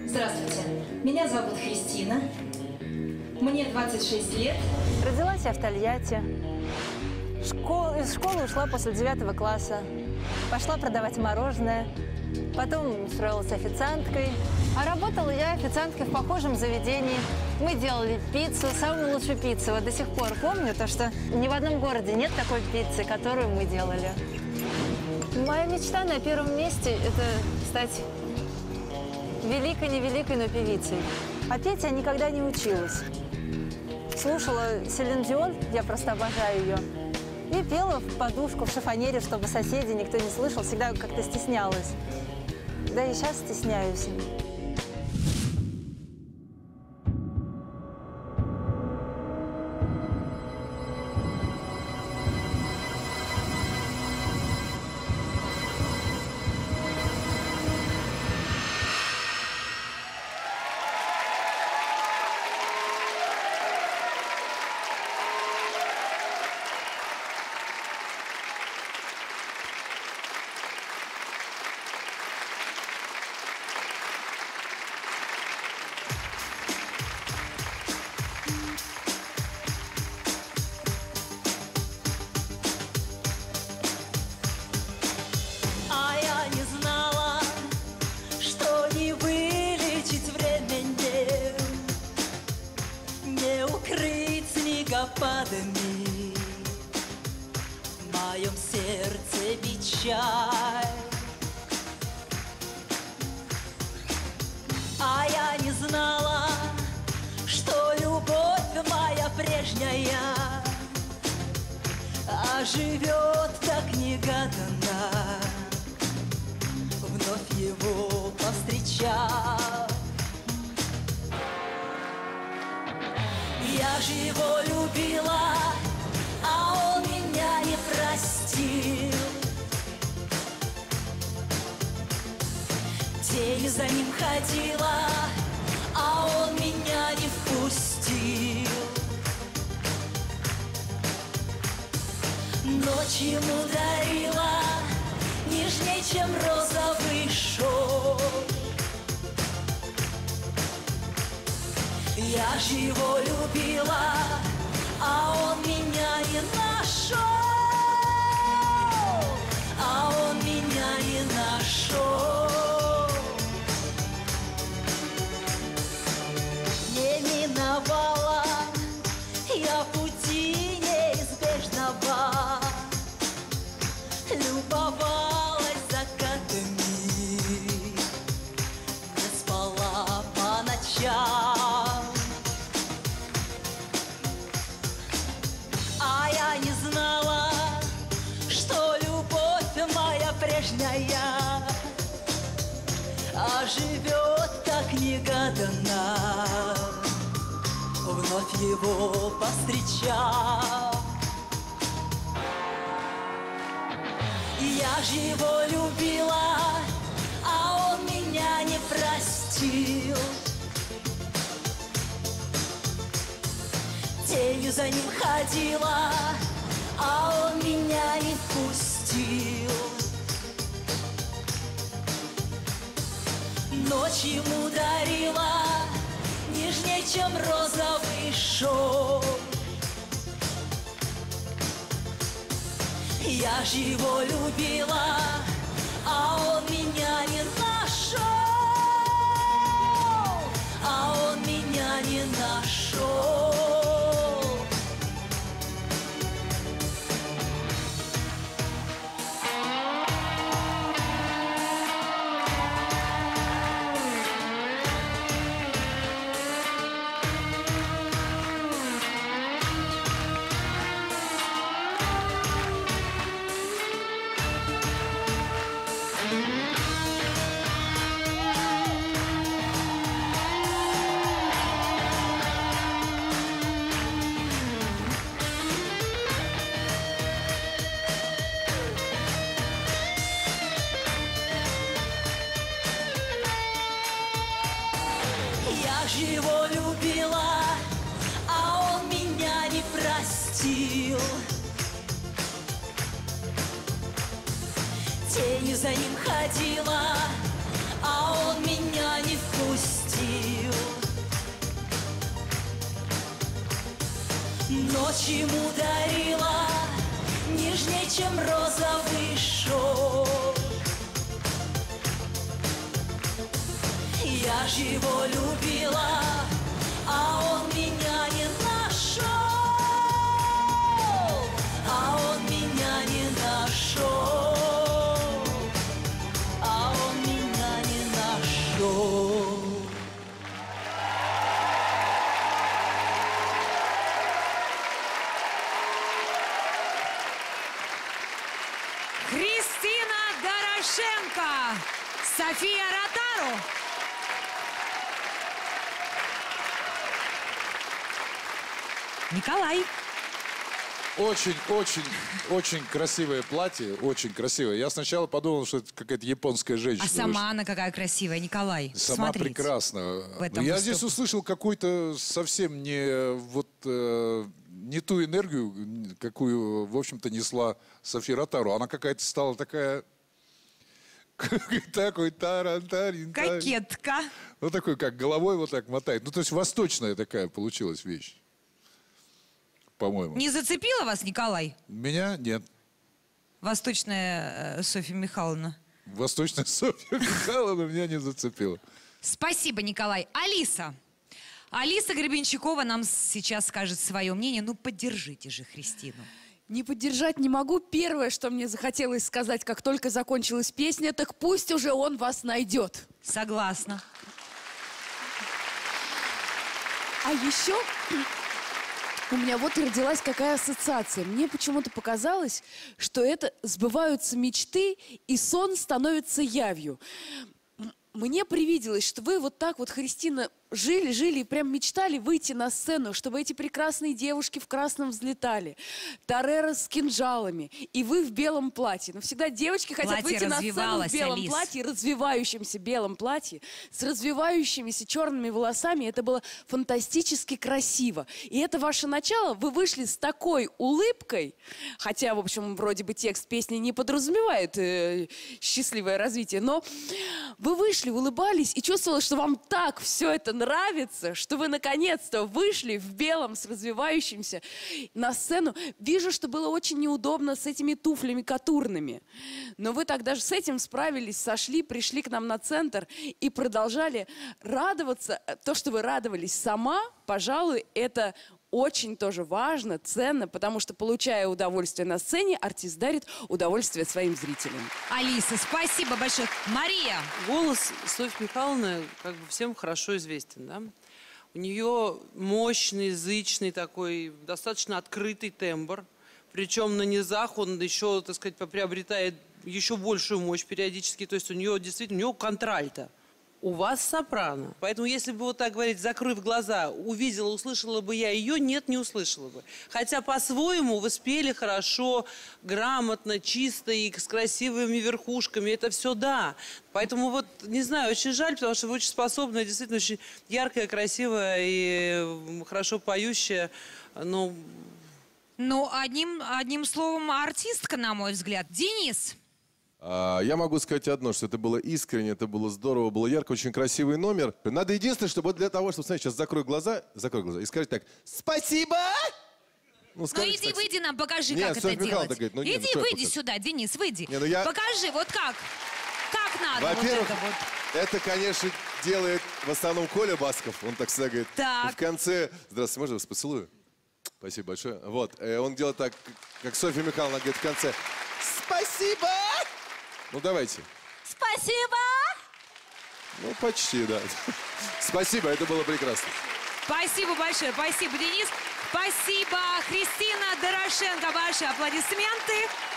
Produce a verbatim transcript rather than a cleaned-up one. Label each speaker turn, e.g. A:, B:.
A: Здравствуйте, меня зовут Христина, мне двадцать шесть лет.
B: Родилась я в Тольятти. Школ... Из школы ушла после девятого класса. Пошла продавать мороженое. Потом устроилась официанткой. А работала я официанткой в похожем заведении. Мы делали пиццу, самую лучшую пиццу. Вот до сих пор помню то, что ни в одном городе нет такой пиццы, которую мы делали. Моя мечта на первом месте – это стать великой-невеликой, но певицей. А петь я никогда не училась. Слушала Селин Дион, я просто обожаю ее. И пела в подушку, в шифонере, чтобы соседи никто не слышал. Всегда как-то стеснялась. Да и сейчас стесняюсь.
C: Снегопадами в моем сердце печаль, а я не знала, что любовь моя прежняя оживет так негаданно, вновь его повстречав. Я же его любила, а он меня не простил. Тень за ним ходила, а он меня не впустил. Ночь ему дарила нежней, чем розовый шелк. Я же его любила, а он меня не нашел, а он меня не нашел. Не миновала я пути неизбежного, любовалась закатами, не спала по ночам. А я не знала, что любовь моя прежняя оживет так негаданно, вновь его повстречав. Я же его любила, а он меня не простил. Тенью за ним ходила, а он меня не впустил. Ночь ему дарила нежней, чем розовый шелк. Я же его любила, а он меня не нашел, а он меня не нашел. Я же его любила, а он меня не простил. Тенью за ним ходила, а он меня не впустил. ему дарила нежнее, чем розовый шелк. Я ж его любила, а он меня не нашел, а он меня не нашел, а он меня не нашел.
D: Кристина Дорошенко, София Ротару. Николай.
E: Очень, очень, очень красивое платье, очень красивое. Я сначала подумал, что это какая-то японская женщина.
D: А сама она какая красивая, Николай.
E: Сама
D: Смотрите.
E: прекрасна.
D: В этом
E: Я
D: выступ-
E: здесь услышал какую-то совсем не вот э, не ту энергию, какую, в общем-то, несла София Ротару. Она какая-то стала такая... Такой тарантарин.
D: Кокетка.
E: Ну, такой, как головой вот так мотает. Ну, то есть восточная такая получилась вещь. По-моему.
D: Не зацепила вас, Николай?
E: Меня нет.
D: Восточная э, Софья Михайловна.
E: Восточная Софья Михайловна меня не зацепила.
D: Спасибо, Николай. Алиса. Алиса Гребенщикова нам сейчас скажет свое мнение. Ну, поддержите же Христину.
F: Не поддержать не могу. Первое, что мне захотелось сказать, как только закончилась песня, так пусть уже он вас найдет.
D: Согласна.
F: А еще у меня вот родилась какая ассоциация. Мне почему-то показалось, что это сбываются мечты, и сон становится явью. М- Мне привиделось, что вы вот так вот, Христина, жили, жили и прям мечтали выйти на сцену, чтобы эти прекрасные девушки в красном взлетали, Тарера с кинжалами, и вы в белом платье. Но всегда девочки хотят
D: Платье
F: выйти на сцену в
D: развивалось,
F: белом
D: Алис.
F: платье, развивающемся белом платье, с развивающимися черными волосами. Это было фантастически красиво. И это ваше начало. Вы вышли с такой улыбкой, хотя, в общем, вроде бы текст песни не подразумевает э, счастливое развитие, но вы вышли, улыбались и чувствовала, что вам так все это нравится, что вы наконец-то вышли в белом с развивающимся на сцену. Вижу, что было очень неудобно с этими туфлями катурными. Но вы тогда же с этим справились, сошли, пришли к нам на центр и продолжали радоваться. То, что вы радовались сама, пожалуй, это очень тоже важно, ценно, потому что, получая удовольствие на сцене, артист дарит удовольствие своим зрителям.
D: Алиса, спасибо большое. Мария.
G: Голос Софьи Михайловны как бы всем хорошо известен, да? У нее мощный, зычный такой, достаточно открытый тембр. Причем на низах он еще, так сказать, приобретает еще большую мощь периодически. То есть у нее действительно, у нее контральто. У вас сопрано. Поэтому, если бы вот так говорить, закрыв глаза, увидела, услышала бы я ее, нет, не услышала бы. Хотя по-своему вы спели хорошо, грамотно, чисто и с красивыми верхушками. Это все да. Поэтому вот, не знаю, очень жаль, потому что вы очень способная, действительно очень яркая, красивая и хорошо поющая. Но...
D: Ну, одним, одним словом, артистка, на мой взгляд. Денис.
H: А, Я могу сказать одно, что это было искренне, это было здорово, было ярко, очень красивый номер. Надо единственное, чтобы для того, чтобы, смотри, сейчас закрой глаза, закрой глаза и скажи так: «Спасибо!» Ну,
D: Ну
H: скажите
D: иди,
H: так.
D: выйди нам, покажи,
H: Нет,
D: как
H: Софья
D: это
H: Михайловна
D: делать.
H: говорит, ну нет, ну
D: иди,
H: что я
D: выйди
H: покажу?
D: сюда, Денис, выйди.
H: Не, ну я-
D: Покажи, вот как. Как надо
H: Во-первых,
D: вот это вот.
H: это, конечно, делает в основном Коля Басков. Он так всегда говорит.
D: Так.
H: И в конце: «Здравствуйте, можно вас поцелую?» Спасибо большое. Вот, э, он делает так, как Софья Михайловна говорит в конце: «Спасибо!» Ну, давайте.
C: Спасибо!
H: Ну, почти, да. Спасибо, это было прекрасно.
D: Спасибо большое, спасибо, Денис. Спасибо, Кристина Дорошенко, ваши аплодисменты.